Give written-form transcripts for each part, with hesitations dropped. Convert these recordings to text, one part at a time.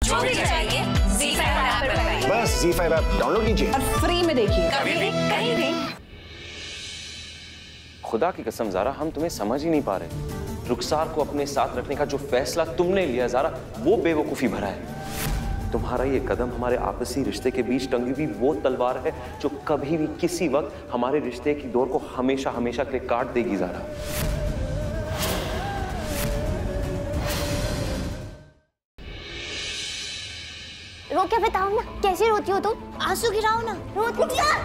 जो भी चाहिए ZEE5 ऐप पर पाइए। बस ZEE5 ऐप डाउनलोड कीजिए और फ्री में देखिए, कभी भी कहीं भी। खुदा की कसम ज़ारा, हम तुम्हें समझ ही नहीं पा रहे। रुखसार को अपने साथ रखने का जो फैसला तुमने लिया ज़ारा, वो बेवकूफ़ी भरा है। तुम्हारा ये कदम हमारे आपसी रिश्ते के बीच टंगी हुई वो तलवार है जो कभी भी किसी वक्त हमारे रिश्ते की डोर को हमेशा हमेशा के लिए काट देगी ज़ारा। रो के बताओ ना, कैसे रोती हो तुम? आंसू गिराओ ना, रोती क्या?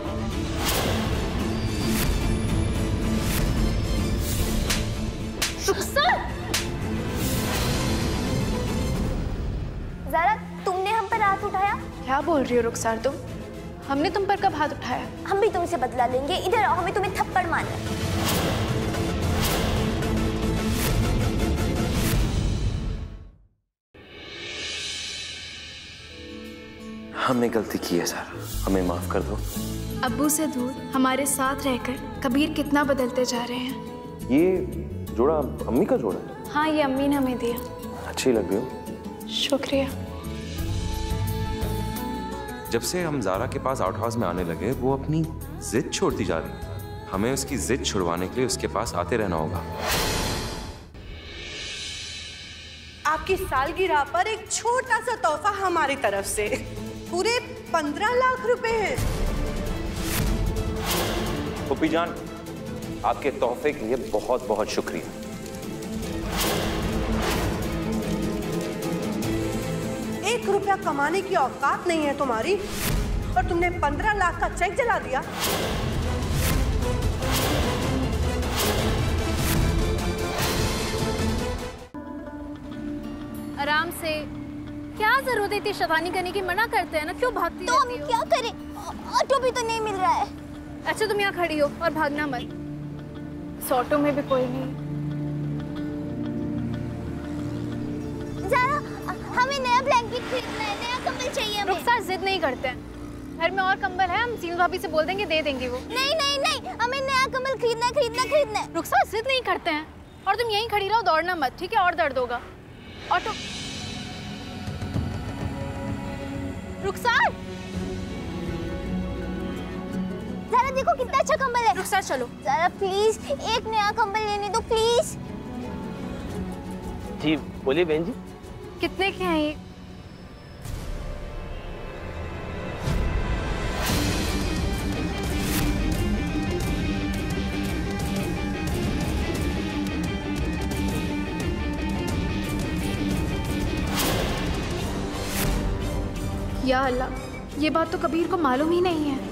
ज़ारा, तुमने हम पर हाथ उठाया? क्या बोल रही हो रुखसार तुम? हमने तुम पर कब हाथ उठाया? हम भी तुमसे बदला लेंगे। इधर आओ, हमें तुम्हें थप्पड़ मारना है। हमने गलती की है ज़ारा, हमें माफ कर दो। अब्बू से दूर हमारे साथ रहकर कबीर कितना बदलते जा रहे हैं। ये जोड़ा अम्मी का जोड़ा है? हाँ, ये अम्मी ने हमें दिया। अच्छी लग रही हो। शुक्रिया। जब से हम ज़ारा के पास आउट हाउस में आने लगे, वो अपनी जिद छोड़ती जा रही है। हमें उसकी जिद छुड़वाने के लिए उसके पास आते रहना होगा। आपकी सालगिरह पर एक छोटा सा तोहफा हमारी तरफ से, पूरे 15 लाख रुपए हैं। पुप्पी जान, आपके तोहफे के लिए बहुत बहुत शुक्रिया। 1 रुपया कमाने की औकात नहीं है तुम्हारी, और तुमने 15 लाख का चेक जला दिया। आराम से, क्या जरूरत है इतनी शैतानी करने की? मना करते हैं ना, क्यों भागती तो हम रहती हो? क्या करें? ऑटो भी तो नहीं मिल रहा है। अच्छा, तुम यहाँ खड़ी हो और भागना मत। इस ऑटो में भी कोई नहीं। ज़ारा, हमें नया ब्लैंकेट खरीदना है, नया कंबल चाहिए हमें। रुखसार जिद नहीं करते हैं। घर में और कंबल है, हम सीनू भाभी से बोल देंगे, दे देंगे वो। नहीं नहीं नहीं, हमें नया कंबल खरीदना है, खरीदना खरीदना है। रुखसार जिद नहीं करते हैं, और तुम यहीं खड़ी रहो, दौड़ना मत, ठीक है? और दर्द होगा। ऑटो। रुखसार, ज़ारा देखो कितना अच्छा कंबल है। रुखसार चलो। ज़ारा प्लीज, एक नया कंबल लेने दो प्लीज। जी बोलिए बहन जी। कितने के हैं ये? या अल्लाह, ये बात तो कबीर को मालूम ही नहीं है।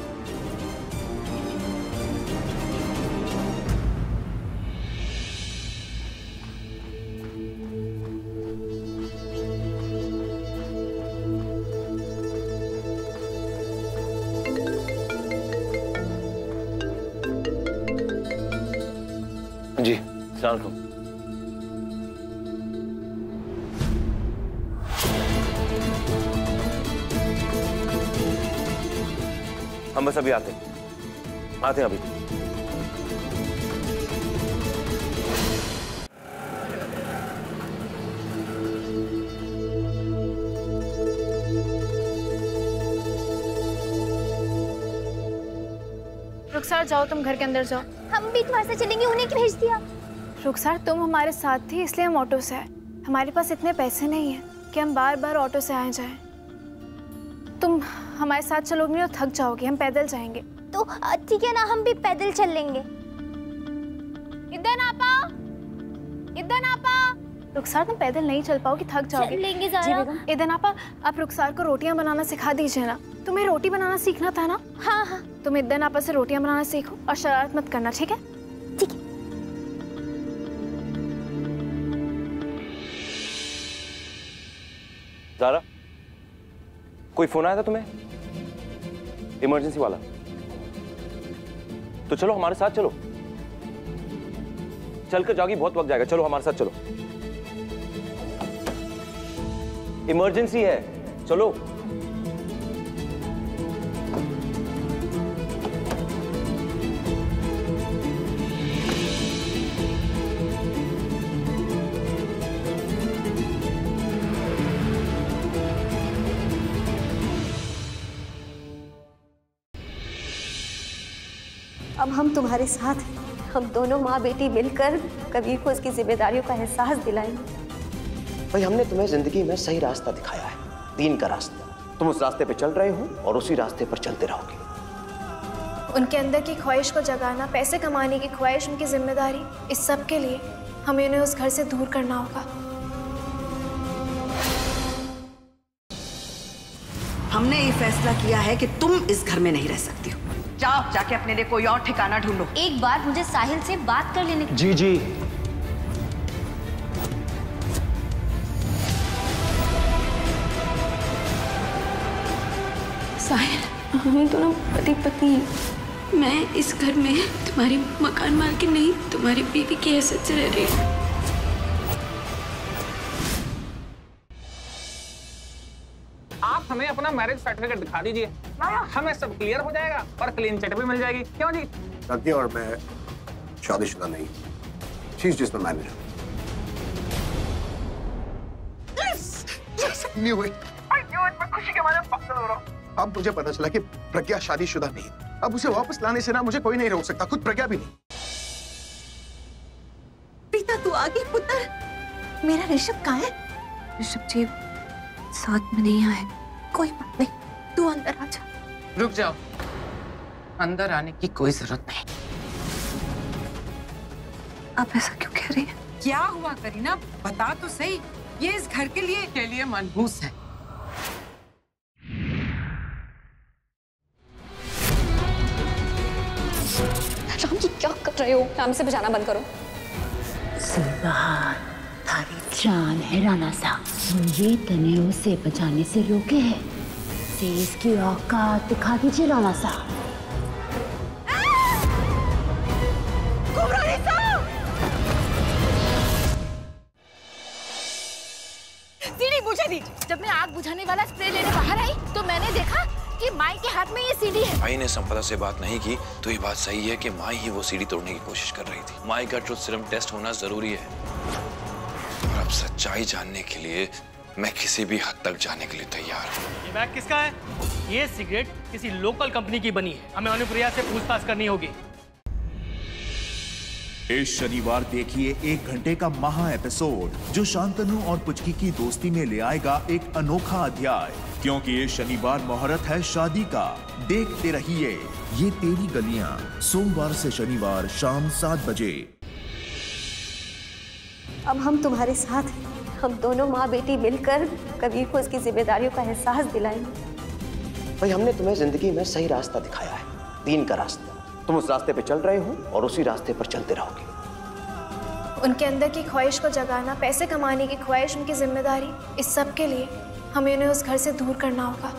जी, अस्सलाम वालेकुम। हम बस अभी आते हैं अभी। रुखसार जाओ, तुम घर के अंदर जाओ। हम भी तुम्हारे साथ चलेंगे, उन्हें क्यों भेज दिया? रुखसार, तुम हमारे साथ थी इसलिए हम ऑटो से आए। हमारे पास इतने पैसे नहीं हैं कि हम बार बार ऑटो से आए जाएं। तुम हमारे साथ चलोगे और थक जाओगे, हम पैदल जाएंगे। तो ठीक है ना, हम भी पैदल चल लेंगे। इधर आपा, इधर आपा। रुखसार, तुम पैदल नहीं चल पाओगे, थक जाओगे। चल लेंगे ज़ारा। इधन आपा, आप रुखसार को रोटियां बनाना सिखा दीजिए ना। तुम्हें रोटी बनाना सीखना था ना? हाँ हाँ। तुम इधन आपा से रोटियां बनाना सीखो और शरारत मत करना, ठीक है? ठीक है। ज़ारा, कोई फोन आया था तुम्हें? इमरजेंसी वाला? तो चलो हमारे साथ चलो। चलकर जाओगी, बहुत वक्त जाएगा। चलो हमारे साथ चलो, इमरजेंसी है, चलो। अब हम तुम्हारे साथ हैं। हम दोनों माँ बेटी मिलकर कबीर को इसकी जिम्मेदारियों का एहसास दिलाएंगे। भाई हमने तुम्हें जिंदगी में सही रास्ता दिखाया है, दीन का रास्ता। तुम उस रास्ते पे चल रहे हो और उसी रास्ते पर चलते रहोगे। उनके अंदर की ख्वाहिश को जगाना, पैसे कमाने की ख्वाहिश, उनकी जिम्मेदारी, इस सब के लिए हमें उन्हें उस घर से दूर करना होगा। हमने ये फैसला किया है कि तुम इस घर में नहीं रह सकती हो। जाओ, जाके अपने लिए कोई और ठिकाना ढूंढो। एक बार मुझे साहिल से बात कर लेने। जी जी। साहिल, हम दोनों पति पत्नी हैं। मैं इस घर में तुम्हारी मकान मालकिन नहीं, तुम्हारी बीवी की हैसियत से रह रही हूँ। आप हमें अपना मैरिज सर्टिफिकेट दिखा दीजिए, हमें सब क्लियर हो जाएगा और क्लीन चिट भी मिल जाएगी। क्यों जी? लड़की और मैं शादीशुदा नहीं, she is just my manager. मैं खुशी के मारे पागल हो रहा हूँ। अब मुझे पता चला कि प्रज्ञा शादीशुदा नहीं। अब उसे वापस लाने से ना मुझे कोई नहीं रोक सकता, खुद प्रज्ञा भी नहीं। प्रीता, तू आ गई पुत्र। मेरा ऋषभ कहाँ है? ऋषभ जी साथ में नहीं आए। कोई बात नहीं, तू अंदर आ जा। रुक जाओ, अंदर आने की कोई जरूरत नहीं। आप ऐसा क्यों कह रही हैं? क्या हुआ करीना, बता तो सही। ये इस घर के लिए मनहूस है। राम जी क्या कर रहे हो? नाम से बजाना बंद करो। सुबहान थारी जान है राना सा, ये तने उसे बचाने से रोके है। तेज की औकात दिखा दीजिए राना सा। सीढ़ी मुझे दी। जब मैं आग बुझाने वाला स्प्रे लेने बाहर आई तो मैंने देखा कि माई के हाथ में ये सीढ़ी है। भाई ने संपदा से बात नहीं की तो ये बात सही है कि माई ही वो सीढ़ी तोड़ने की कोशिश कर रही थी। माई का ट्रुथ सीरम टेस्ट होना जरूरी है और अब सच्चाई जानने के लिए मैं किसी भी हद तक जाने के लिए तैयार हूँ। ये बैग किसका है? ये सिगरेट किसी लोकल कंपनी की बनी है। हमें अनुप्रिया से पूछताछ करनी होगी। इस शनिवार देखिए 1 घंटे का महा एपिसोड जो शांतनु और पुचकी की दोस्ती में ले आएगा एक अनोखा अध्याय, क्योंकि इस शनिवार मुहूर्त है शादी का। देखते रहिए ये तेरी गलियां, सोमवार से शनिवार शाम 7 बजे। अब हम तुम्हारे साथ हैं। हम दोनों माँ बेटी मिलकर कबीर को इसकी जिम्मेदारियों का एहसास दिलाएंगे। भाई हमने तुम्हें जिंदगी में सही रास्ता दिखाया है, दीन का रास्ता। तुम उस रास्ते पे चल रहे हो और उसी रास्ते पर चलते रहोगे। उनके अंदर की ख्वाहिश को जगाना, पैसे कमाने की ख्वाहिश, उनकी जिम्मेदारी, इस सब के लिए हमें उन्हें उस घर से दूर करना होगा।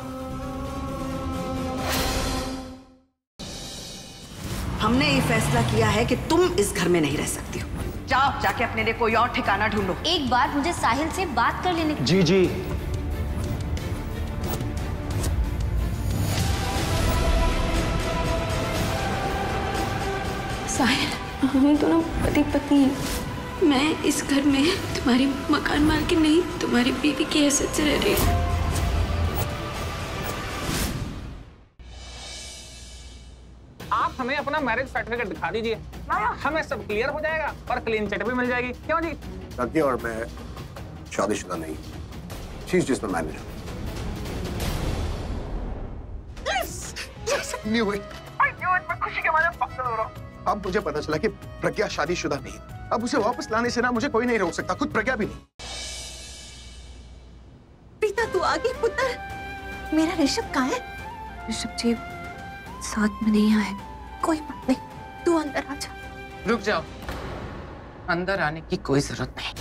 हमने ये फैसला किया है कि तुम इस घर में नहीं रह सकती हो। जाओ, जाके अपने लिए कोई और ठिकाना ढूंढो। एक बार मुझे साहिल से बात कर लेने। जी जी। साहिल, हम दोनों पति पत्नी हैं। मैं इस घर में तुम्हारी मकान मालकिन नहीं, तुम्हारी बीवी की हैसियत से रह रही हूँ। आप हमें अपना मैरिज सर्टिफिकेट दिखा दीजिए, हमें सब क्लियर हो जाएगा और क्लीन चिट भी मिल जाएगी। क्यों जी? लड़की और मैं शादीशुदा नहीं, she is just my manager. मैं खुशी के मारे पागल हो रहा हूँ। अब मुझे पता चला कि प्रज्ञा शादीशुदा नहीं। अब उसे वापस लाने से ना मुझे कोई नहीं रोक सकता, खुद प्रज्ञा भी नहीं। प्रीता, तू आ गई पुत्र। मेरा ऋषभ कहाँ है? ऋषभ जी साथ में नहीं आए। कोई बात नहीं, तू अंदर आ जा। रुक जाओ, अंदर आने की कोई जरूरत नहीं।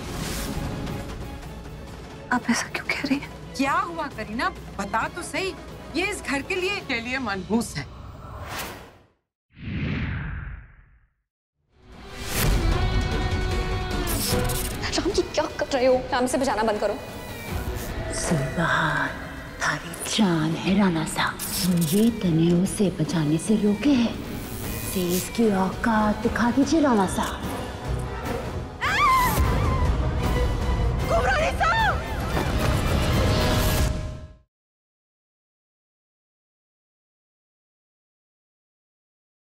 आप ऐसा क्यों कह रही हैं? क्या हुआ करीना, बता तो सही। ये इस घर के लिए मनहूस है। राम जी क्या कर रहे हो? नाम से बजाना बंद करो। सुबहान थारी जान है राना सा, ये तने उसे बचाने से रोके है। तेज की औकात दिखा दीजिए राना सा।